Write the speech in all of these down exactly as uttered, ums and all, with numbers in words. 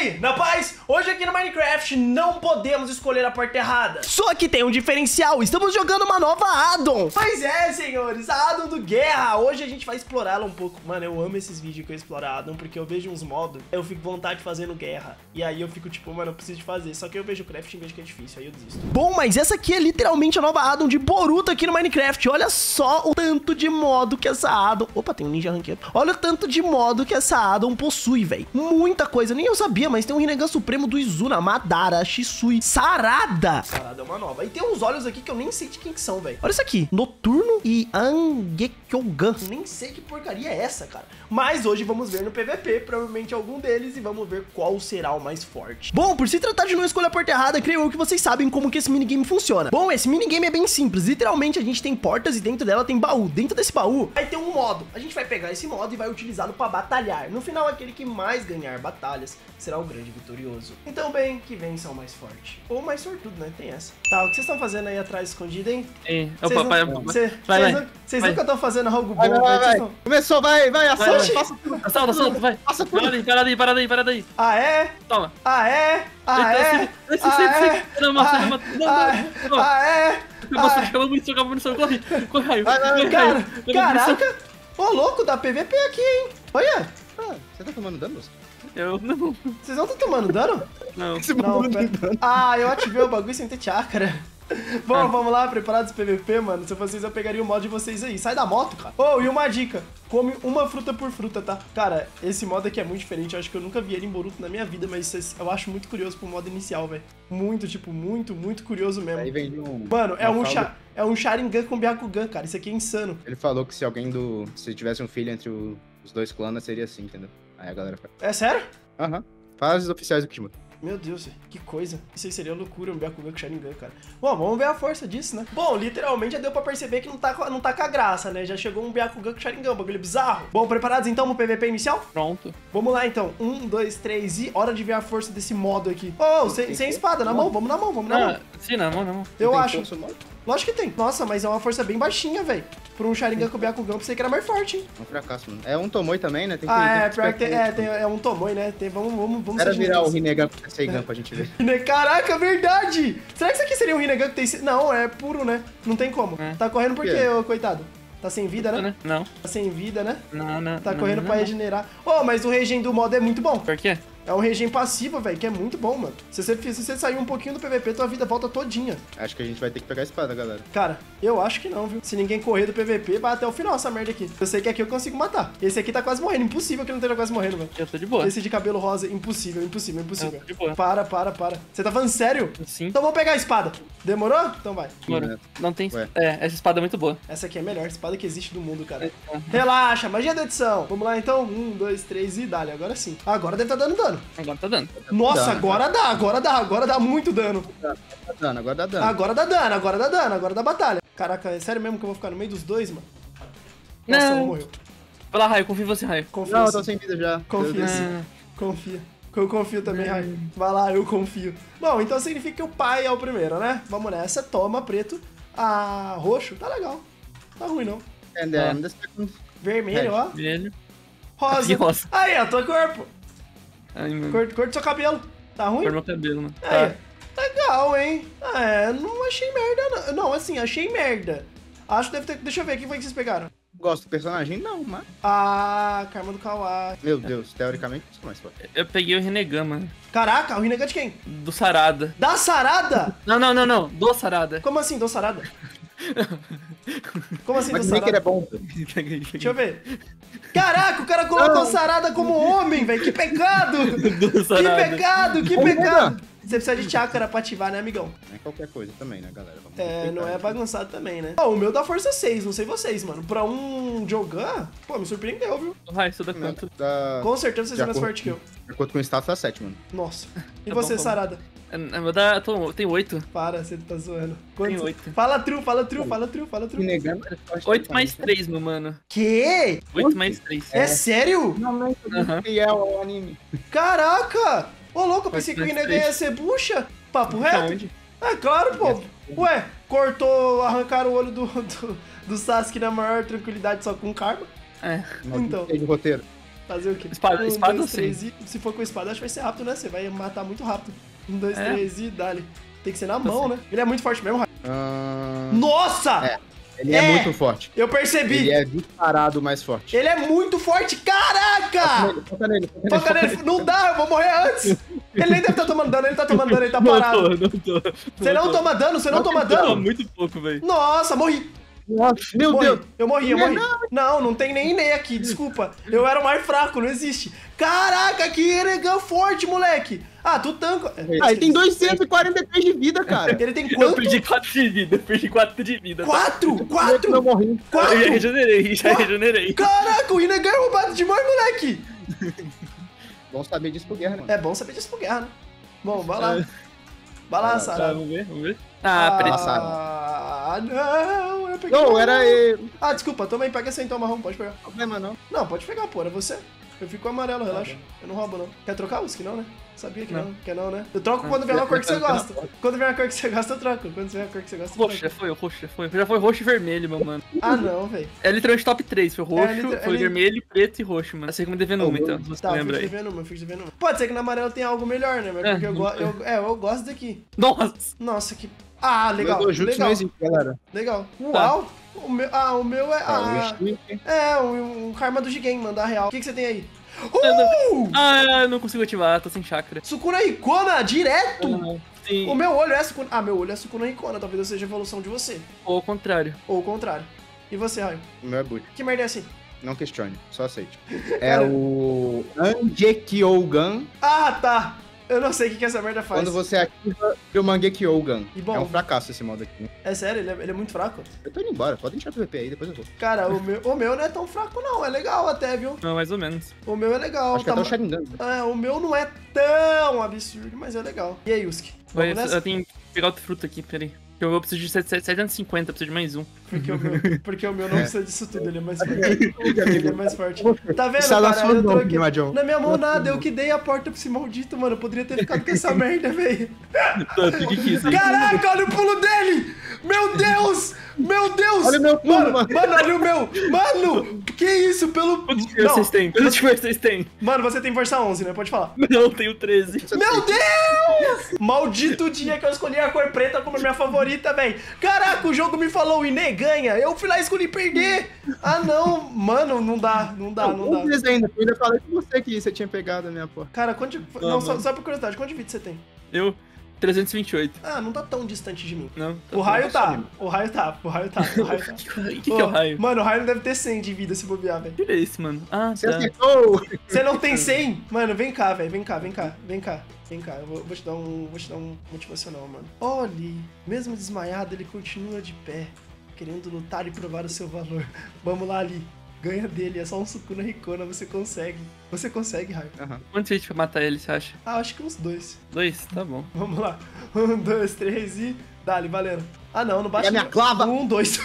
aí, na paz? Hoje aqui no Minecraft não podemos escolher a parte errada. Só que tem um diferencial, estamos jogando uma nova addon. Pois é, senhores, a addon do Guerra. Hoje a gente vai explorá-la um pouco. Mano, eu amo esses vídeos que eu exploro a addon, porque eu vejo uns modos, eu fico com vontade de fazer no Guerra. E aí eu fico tipo, mano, eu preciso de fazer. Só que eu vejo o craft e vejo que é difícil, aí eu desisto. Bom, mas essa aqui é literalmente a nova addon de Boruto aqui no Minecraft. Olha só o tanto de modo que essa addon... Opa, tem um ninja ranqueiro. Olha o tanto de modo que essa addon possui, velho. Muita coisa, nem eu sabia, mas tem um Rinnegan Supremo do Izuna, Madara, Shisui, Sarada. Sarada é uma nova. E tem uns olhos aqui que eu nem sei de quem que são, velho. Olha isso aqui, Noturno e Angekyogan. Nem sei que porcaria é essa, cara. Mas hoje vamos ver no P V P, provavelmente algum deles, e vamos ver qual será o mais forte. Bom, por se tratar de não escolher a porta errada, creio eu que vocês sabem como que esse minigame funciona. Bom, esse minigame é bem simples. Literalmente, a gente tem portas e dentro dela tem baú. Dentro desse baú, vai ter um modo. A gente vai pegar esse modo e vai utilizá-lo pra batalhar. No final, aquele que mais ganhar batalhas será o grande vitorioso. Então, bem, que vença o mais forte. Ou o mais sortudo, né? Tem essa. Tá, o que vocês estão fazendo aí atrás escondido, hein? É. Vocês Opa, não, vai, cê, vai, cês vai. não, cês nunca estão fazendo algo bom, Vai, vai, vai, velho. Vocês vai. tão- Começou, vai, vai, assalta, Vai, passa tudo. Assalta, assalta, vai. Passa tudo. Para daí, para daí, para daí, para daí. Ah, é? Toma. Ah, é? Ah, Então, é? assim, assim, Ah, assim, é? assim. Não, não, Ah, não, não, não, ah, não. ah, é? Acabou, Ah, acabou a munição, acabou a munição, corre, corre, raio. Vai, vai, corre, Cara, raio. Acabou a munição. caraca! Ô, louco, dá P V P aqui, hein? Olha, Ah, você tá tomando dano, moço? Eu não, vocês não estão tomando dano? não. Esse Não, bagulho pera. de dano. Ah, eu ativei o bagulho sem ter chácara. Bom, Ah. vamos lá, preparados pro P V P, mano. Se eu vocês, eu pegaria o mod de vocês aí. Sai da moto, cara. Oh, e uma dica. Come uma fruta por fruta, tá? Cara, esse modo aqui é muito diferente. Eu acho que eu nunca vi ele em Boruto na minha vida, mas eu acho muito curioso pro modo inicial, velho. Muito, tipo, muito, muito curioso mesmo. Aí vem de um... Mano, é uma um, fala- cha- é um Sharingan com Byakugan, cara. Isso aqui é insano. Ele falou que se alguém do... Se tivesse um filho entre o- os dois clãs, seria assim, entendeu? Aí a galera fala... É sério? Aham. Faz os oficiais do Kishimoto. Meu Deus, que coisa. Isso aí seria loucura, um Byakugan com Sharingan, cara. Bom, vamos ver a força disso, né? Bom, literalmente já deu pra perceber que não tá, com- não tá com a graça, né? Já chegou um Byakugan com Sharingan, um bagulho bizarro. Bom, preparados então pro P V P inicial? Pronto. Vamos lá então. Um, dois, três e hora de ver a força desse modo aqui. Ô, oh, sem, sem espada, na mão, vamos na mão, vamos na mão. Ah, sim, na mão, na mão. Eu Tem acho. força no modo? Lógico que tem. Nossa, mas é uma força bem baixinha, velho. Por um Sharingan com Byakugan, eu pensei que era mais forte, hein? É um fracasso, mano. É um Tomoe também, né? Tem que, Ah, tem é, que pior que tem, esperar é, um- tem, é um Tomoe, né? Tem, vamos, vamos, vamos Era ser virar o generosos. Rinnegan com Seigan pra gente ver. Né, caraca, verdade! Será que isso aqui seria um Rinnegan que tem... Não, é puro, né? Não tem como. É. Tá correndo por Por quê, quê? ô coitado? Tá sem vida, né? Não, Tá sem vida, né? não, não. Tá não, correndo não, pra não. regenerar. Ô, mas o regen do modo é muito bom. Por quê? É um regen passivo, velho, que é muito bom, mano. Se você, se você sair um pouquinho do P V P, tua vida volta todinha. Acho que a gente vai ter que pegar a espada, galera. Cara, eu acho que não, viu? Se ninguém correr do P V P, vai até o final essa merda aqui. Eu sei que aqui eu consigo matar. Esse aqui tá quase morrendo. Impossível que ele não esteja quase morrendo, velho. Eu tô de boa. Esse de cabelo rosa, impossível, impossível, impossível. Eu tô de boa. Para, para, para. Você tá falando sério? Sim. Então vamos pegar a espada. Demorou? Então vai. Mano, não tem... Ué. É, essa espada é muito boa. Essa aqui é a melhor espada que existe do mundo, cara. É. Relaxa, magia da edição. Vamos lá então. Um, dois, três e dale. Agora sim. Agora deve tá dando dano. Agora tá dando. Nossa, Dá, agora dá, agora dá, agora dá muito dano. Tá dando, agora dá dano. Agora dá dano, agora dá dano, agora dá batalha. Caraca, é sério mesmo que eu vou ficar no meio dos dois, mano? Nossa, Não. um morreu. Vai lá, Raio, confio em você, Raio. Confia Não, eu sim. tô sem vida já. Confia Meu Deus. sim. Ah, Confia. Eu confio também, Rai. Vai lá, eu confio. Bom, então significa que o pai é o primeiro, né? Vamos nessa. Toma, preto. Ah, roxo. Tá legal. Tá ruim, não. And then the second... Vermelho, ó. vermelho. Rosa. Aqui, rosa. Aí, ó, teu corpo. Ai, meu... Cor, cor do seu cabelo. Tá ruim? Cor do meu cabelo, mano. Aí, legal, hein? É, não achei merda, não. Não, assim, achei merda. Acho que deve ter... Deixa eu ver, o que foi que vocês pegaram? Gosto do personagem? Não, mas... Ah, Karma do Kawaii. Meu Deus, teoricamente, isso é mais forte. Eu peguei o Rinnegan, mano. Caraca, o Rinnegan de quem? Do Sarada. Da Sarada? Não, não, não, não. Do Sarada. Como assim, do Sarada? Como assim, do Mas nem que ele Sarada? é bom. Peguei, Deixa eu ver. Caraca, o cara colocou Sarada como homem, velho. Que pecado! Do Que Sarada. pecado, que Ô, pecado! Você precisa de chácara pra ativar, né, amigão? Não é qualquer coisa também, né, galera? Vamos É, respeitar, não é né? bagunçado também, né? Ó, o meu dá força seis, não sei vocês, mano. Pra um Jogan, pô, me surpreendeu, viu? Raio, isso dá Não, quanto? dá- Com certeza vocês de são mais acordo- fortes que eu. De acordo com o status, dá sete, mano. Nossa. E Tá você, bom, tá bom. Sarada? É, Meu dá... Tô... Tem oito. Para, você tá zoando. Quantos? oito. Fala true, fala true, fala true, fala true. Negando é forte. Oito mais três, meu mano. Que? Oito mais três. É sério? Não, não, Aham. fiel ao anime. Caraca! Ô, louco, eu pensei que o Mas Rinnegan ia ser bucha. Papo Tá reto? onde? É claro, pô. Ué, cortou, arrancaram o olho do, do, do Sasuke na maior tranquilidade só com karma. É. Então. De roteiro. Fazer o quê? Espada- um, espada dois, sim. três e... Se for com espada, acho que vai ser rápido, né? Você vai matar muito rápido. Um, dois, É. três e dá-lhe. Tem que ser na mão, né? Ele é muito forte mesmo, Raio. Ah, Nossa! É. ele é, É. muito forte. Eu percebi. Ele é disparado mais forte. Ele é muito forte, caraca! Foca nele, foca nele. Foca nele, não dá, eu vou morrer antes. Ele nem deve estar tomando dano, ele tá tomando dano, ele tá Não parado. tô, não tô. Você não toma dano, você não toma Tô dano? muito pouco, velho. Nossa, morri. Nossa, meu Morri. Deus. Eu morri, eu morri. Não, não tem nem Inei aqui, desculpa. Eu era o mais fraco, não existe. Caraca, que Eregan forte, moleque. Ah, tu tanca. Ah, ele tem duzentos e quarenta e três de vida, cara. Ele tem Eu quanto? perdi quatro de vida, eu perdi quatro de vida. tá? Quatro? Eu Quatro? morri. Eu já Quatro? regenerei, já Quatro? regenerei. Caraca, o Inegan é roubado demais, moleque. Bom saber disso pro Guerra, mano. É bom saber disso pro guerra, né? Bom, vai lá. É. Vai lá, Tá, Sara. vamos ver, vamos ver. Ah, peraí. Ah, não, eu peguei. Não, o era marrom. ele. Ah, desculpa, também pega esse então marrom, pode pegar. Problema não. Não, pode pegar, pô, era você. Eu fico com o amarelo, relaxa. Eu não roubo, não. Quer trocar, Uski? Não, né? Sabia que não. Não. Quer não, né? Eu troco Não. quando vier uma cor que você Eu- eu- eu- gosta. Quando vier uma cor que você gosta, eu troco. Quando vier uma cor que você gosta, eu Roxo, já troco. foi, roxo, já foi. Já foi roxo e vermelho, meu mano. Ah, não, velho. É literalmente top três. Foi roxo, liter- foi é li- vermelho, preto e roxo, mano. Assim como devendo uma, Oh, então. Se você Tá, eu lembra fico aí. devendo uma, eu fico devendo uma. Pode ser que no amarelo tenha algo melhor, né? Mas É, porque eu, não go sei. eu, é, eu gosto daqui. Nossa! Nossa, que... Ah, legal, Meu Dojutsu legal, não existe, galera. legal. Uau! O meu, ah, o meu é... Ah, o Ah, Instinct. é, um, um karma do Jigen, mandar real. O que, que você tem aí? Eu Uh! Ah, eu não consigo ativar, tô sem chakra. Sukuna Hikona, direto! Sim, O meu olho é Sukuna... Ah, meu olho é Sukuna Hikona, talvez eu seja a evolução de você. ou ao contrário. Ou o contrário. E você, Raio? O meu é boot. Que merda é assim? Não questione, só aceite. É o Angekyogan. Ah, tá! Eu não sei o que, que essa merda faz. Quando você ativa o Mangekyogan. E bom? É um fracasso esse modo aqui. É sério, ele é, ele é muito fraco? Eu tô indo embora, pode deixar pro V P aí, depois eu vou. Cara, o meu, o meu não é tão fraco não, é legal até, viu? Não, mais ou menos. O meu é legal. Acho que tá até o Sharingan. É, o meu não é tão absurdo, mas é legal. E aí, Yuski? Vai, Vamos nessa? eu tenho que pegar outro fruto aqui, peraí. Eu preciso de setecentos e cinquenta, preciso de mais um. Porque o meu, porque o meu não É. precisa disso tudo, ele é mais forte. Ele é mais forte. Tá vendo, Isso é da cara? sua Eu mão, troquei. Major. Na minha mão nada, eu que dei a porta pra esse maldito, mano. Eu poderia ter ficado com essa merda, velho. Tá, o que que é isso aí? Caraca, olha o pulo dele! Meu Deus! Meu Deus! Olha o meu pulo, mano, mano. mano, olha o meu! Mano! Que isso? Pelo. Quantos de vocês Não, têm? Quantos de vocês têm? mano, você tem força onze, né? Pode falar. Não, tenho treze. Meu Deus! Maldito dia que eu escolhi a cor preta como minha favorita, velho. Caraca, o jogo me falou, o Inê ganha. Eu fui lá e escolhi perder. Ah, não. Mano, não dá, não dá, não dá. Não, ainda. Eu ainda falei com você que você tinha pegado a minha porra. Cara, quanto de... Não, Não, só, mano. só por curiosidade, quanto de vida você tem? Eu, trezentos e vinte e oito. Ah, não tá tão distante de mim. Não. O raio nossa, tá, amigo. o raio tá, o raio tá, o raio tá. O que, que, que é o raio? Mano, o raio deve ter cem de vida se bobear, velho. Que é esse, mano? Ah, Você tá. acertou! Você não tem cem? Mano, vem cá, velho, vem cá, vem cá, vem cá. Vem cá, eu vou, vou te dar um, vou te dar um motivacional, mano. Olhe, mesmo desmaiado, ele continua de pé, querendo lutar e provar o seu valor. Vamos lá, Ali. Ganha dele, é só um Sukuna Hikona, você consegue. Você consegue, Raio. Aham. Quanto gente pra matar ele, você acha? Ah, acho que uns dois. Dois? Tá bom. Vamos lá. Um, dois, três e... Dali, valendo. Ah, não, não bate... Pega a minha não. clava. Um, dois.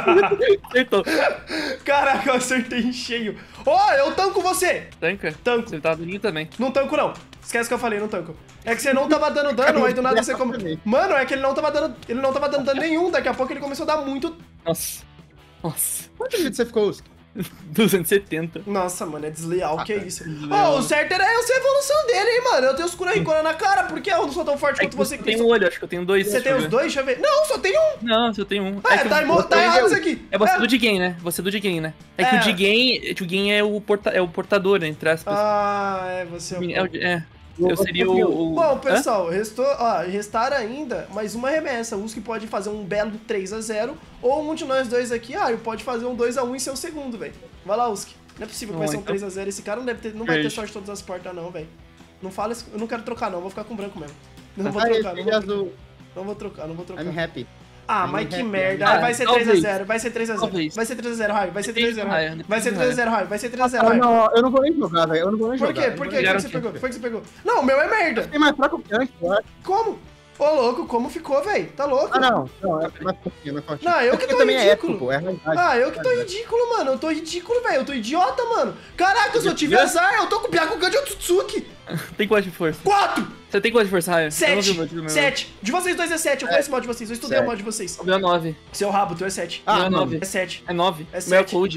Acertou. Caraca, eu acertei em cheio. Ó, oh, eu tanco você. Tanca? Tanco. Você tá dando também. Não tanco, não. Esquece que eu falei, não tanco. É que você não tava dando dano, aí do nada você... come... Mano, é que ele não tava dando... Ele não tava dando dano nenhum. Daqui a pouco ele começou a dar muito... Nossa. Nossa. Quanto de vida você ficou, Uski? duzentos e setenta. Nossa, mano, é desleal, que é isso? desleal. Ó, o certo era essa evolução dele, hein, mano. Eu tenho os Kurahikona na cara, por que eu não sou tão forte É quanto que você você que tem tem? um olho, acho que eu tenho dois. Você tem deixa eu os ver. dois? Deixa eu ver. Não, só tem um. Não, eu tenho um. É, que tá, eu- imo- tá errado isso aqui. É você do Jigen, né? Você do Jigen, né? É que É. o Jigen, o Jigen é o, porta, é o portador, entre aspas. Ah, é, você é o... é, o- é. Eu seria o... o- Bom, Hã? pessoal, restou, ó, restar ainda mais uma remessa. O Uski pode fazer um belo três a zero, ou um de nós dois aqui, ah, pode fazer um dois a um em seu segundo, velho. Vai lá, Uski. Não é possível que vai Bom, ser um então- três a zero. Esse cara não, deve ter, não vai ter Beijo. sorte de todas as portas, não, velho. Não fala isso. Eu não quero trocar, não. Vou ficar com branco mesmo. Não vou Ah, trocar, esse não ele vou, azul. não vou trocar, não vou trocar. I'm happy. Ah, I'm mas que happy. merda. Ah, Ah, vai ser talvez. três a zero, vai ser três a zero. Talvez. Vai ser três a zero, Raio. Vai ser Depende três a zero, do Raio. raio, Vai ser depende do três a zero, Raio. Vai ser três a zero, Ah, Raio. não, eu não vou nem jogar, velho. Eu não vou nem Por jogar. quê? eu Por não quê? vou Foi nem que você jogar. pegou? Foi que você pegou? Não, o meu é merda. Tem mais fraco que antes, eu acho. Como? Ô, louco, como ficou, velho? Tá louco? Ah, não. Não, é mais fortinho, é mais fortinho. Não, eu que Porque tô também ridículo. é épico, pô. É realidade. Ah, eu que tô ridículo, mano. Eu tô ridículo, velho. Eu tô idiota, mano. Caraca, eu só tive azar. Eu tô com o Byakugan de Otsutsuki. Tem quanto de força? Quatro, Você tem quanto de força, Raio? Eu não vi sete, o meu, meu. sete. De vocês dois é sete. Eu conheço o mod de vocês. Eu estudei o Sete. mod de vocês. O meu é nove. Seu rabo, tu é sete. Ah, meu é não. nove. É sete. É nove. É O meu é sete. cold.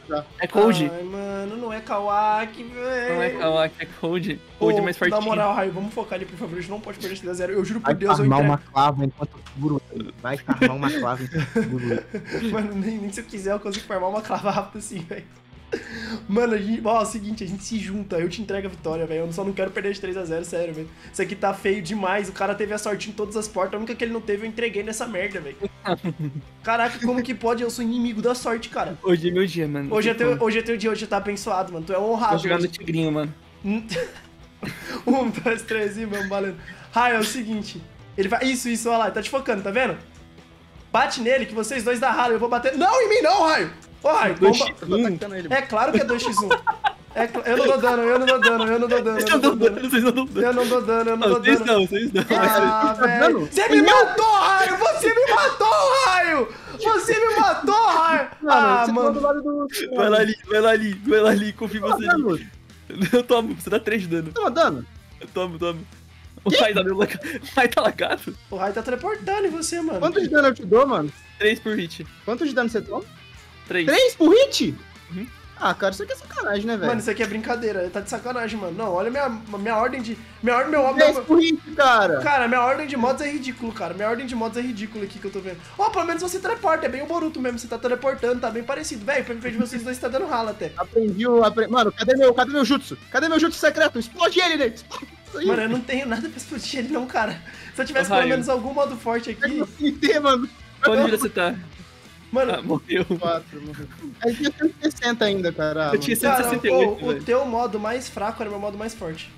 mostrar. É Cold. Ai, mano, não é Kawaki, velho. Não é Kawaki, é Cold. Cold Ô, mais fortinho. Na moral, Raio, vamos focar ali, por favor. A gente não pode perder três a zero. Eu juro por Vai Deus, eu farmar entrego. uma clava enquanto eu seguro ele. Vai farmar uma clava enquanto eu seguro ele. Mano, nem, nem se eu quiser eu consigo farmar uma clava rápida assim, velho. Mano, a gente, ó, é o seguinte, a gente se junta, eu te entrego a vitória, velho. Eu só não quero perder de três a zero, sério, velho. Isso aqui tá feio demais. O cara teve a sorte em todas as portas. A única que ele não teve, eu entreguei nessa merda, velho. Caraca, como que pode? Eu sou inimigo da sorte, cara. Hoje é meu dia, mano. Hoje é teu, hoje é teu dia, hoje tá abençoado, mano. Tu é honrado. Tô jogando hoje. tigrinho, mano. Um, dois, três e vamos valendo. Raio, é o seguinte. Ele vai. Isso, isso, olha lá, ele tá te focando, tá vendo? Bate nele que vocês dois dá ralo, eu vou bater. Não, em mim não, Raio! Ô, Raio, dois bomba- x um. Atacando ele. É claro que é dois a um. É cl- eu não dou dano, eu não dou dano, eu não dou dano, eu não dou dano. Vocês não dão dano. Eu não dou dano, eu não dou Vocês dano. não, vocês não. Ah, Tá velho. dando? Você me matou, Raio! Você me matou, Raio! Você me matou, Raio! Ah, você tá do mano. lado do... Vai lá ali, vai lá ali, vai lá ali, confio em Tá você. dando? ali. Eu tomo, você dá três de dano. Tá dando? Eu tomo, tomo. O Rai tá meio lagado. O Rai tá lagado. O Raio tá teleportando em você, mano. Quanto de dano eu te dou, mano? três por hit. Quanto de dano você toma? três. três por hit? Uhum. Ah, cara, isso aqui é sacanagem, né, velho? Mano, isso aqui é brincadeira, ele tá de sacanagem, mano. Não, olha minha, minha ordem de. Minha ordem, meu, três meu, por hit, cara. Cara, minha ordem de mods é ridículo, cara. Minha ordem de mods é ridícula aqui que eu tô vendo. Ó, pelo menos você teleporta, é bem o Boruto mesmo. Você tá teleportando, tá bem parecido. Velho, pra frente de vocês dois tá dando ralo até. Aprendi o... Apre... Mano, cadê meu, cadê meu jutsu? Cadê meu jutsu secreto? Explode ele, Nate! Explode isso aí. Mano, eu não tenho nada pra explodir ele, não, cara. Se eu tivesse Ô, pelo Raio. menos algum modo forte Pega aqui. meu C T, mano. Quanto vida você tá? Mano, Ah, morreu. quatro, morreu. É tinha cento e sessenta ainda, cara. Eu tinha mano. cara, cento e sessenta e oito, o, o velho. teu modo mais fraco era meu modo mais forte.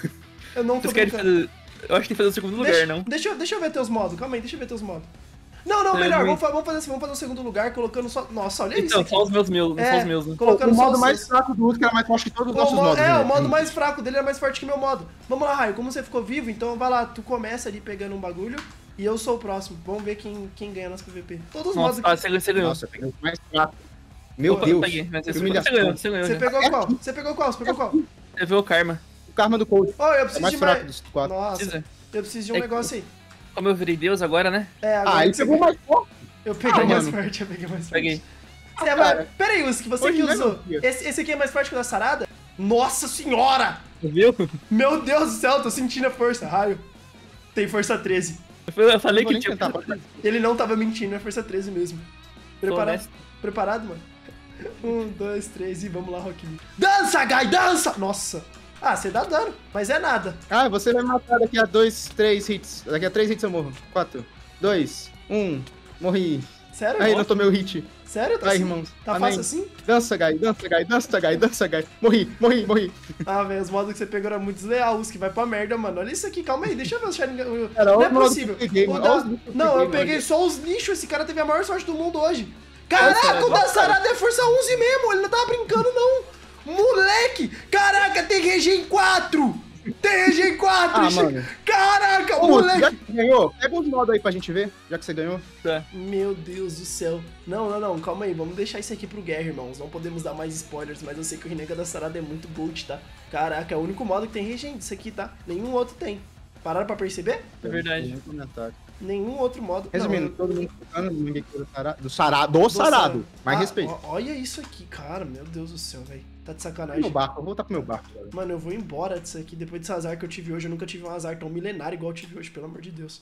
Eu não tô Vocês querem brincando. fazer... Eu acho que tem que fazer o segundo lugar, Deixa, não? deixa, eu- deixa eu ver teus modos, calma aí, deixa eu ver teus modos. Não, não, É melhor, ruim. vamos, fa- vamos fazer assim, vamos fazer o segundo lugar colocando só. Nossa, olha isso. Então, Aqui. só os meus meus, não só É, os meus, né? colocando O só modo os mais seus. fraco do outro, que era mais forte que todos os O nossos mo- modos. é, né? o modo mais fraco dele é mais forte que meu modo. Vamos lá, Raio, como você ficou vivo, então vai lá, tu começa ali pegando um bagulho e eu sou o próximo. Vamos ver quem, quem ganha nosso P V P. Todos os modos Nossa, ah, aqui. você ganhou, você ganhou. Nossa, eu peguei o mais fraco. Meu Opa, Deus. peguei, mas que você, humilhação. você ganhou, você ganhou. Você já. pegou qual? Você pegou qual? Você pegou qual? Você viu o karma. O karma do coach. Ó, eu É o preciso mais de fraco mais. dos quatro. Nossa, Precisa. eu preciso de um É- negócio aí. Como eu virei Deus agora, né? É, agora Ah, ele que você- pegou o mais forte. Eu peguei Ah, mais mano. forte, eu peguei mais forte. Peguei. Você é Ah, mais... cara. Pera aí, Uski, você Hoje que não é usou. meu dia. Esse, esse aqui é mais forte que o da Sarada? Nossa senhora! Viu? Meu Deus do céu, tô sentindo a força. Raio. Tem força treze. Eu falei Não vou que nem tinha... tentar, pode- Ele não tava mentindo, é força treze mesmo. Preparado? honesto. Preparado, mano? Um, dois, três e vamos lá, Rock Lee. Dança, Guy, dança! Nossa! Ah, você dá dano, mas é nada. Ah, você vai matar daqui a dois, três hits. Daqui a três hits eu morro. Quatro, dois, um, morri. Sério? Aí, não tomei o hit. Sério? Tá, Vai, assim? irmãos. Tá Amém. fácil assim? Dança, Guy, dança, Guy, dança, Guy, dança, Guy. Morri, morri, morri. Ah, velho, os modos que você pegou eram muito desleal, os que vai pra merda, mano. Olha isso aqui, calma aí, deixa eu ver o Sharingan. o- Cara, Não olha é o modo possível. que eu peguei, O mano. da- Olha os lixos que eu Não, eu peguei, peguei mano. só os lixos, esse cara teve a maior sorte do mundo hoje. Caraca, Nossa, o da nossa, Sarada é força onze mesmo, ele não tava brincando, não. Moleque! Caraca, tem regen quatro! Tem regen quatro! Ah, mano. Caraca, Ô, moleque! já que você ganhou, pega uns modos aí pra gente ver, já que você ganhou. Tá. Meu Deus do céu. Não, não, não, calma aí, vamos deixar isso aqui pro Guerra, irmãos. Não podemos dar mais spoilers, mas eu sei que o Rinnegan da Sarada é muito gold, tá? Caraca, é o único modo que tem regen disso aqui, tá? Nenhum outro tem. Pararam pra perceber? É verdade. Nenhum comentário. Nenhum outro modo. Resumindo, Não, todo mundo focando no Mangekyou do Sarado. Do Sarado, do do Sarado. Mais Ah, respeito. ó- Olha isso aqui, cara. Meu Deus do céu, velho. Tá de Meu sacanagem. barco, eu vou voltar pro meu barco, cara. Mano, eu vou embora disso aqui. Depois desse azar que eu tive hoje, eu nunca tive um azar tão milenário igual eu tive hoje, pelo amor de Deus.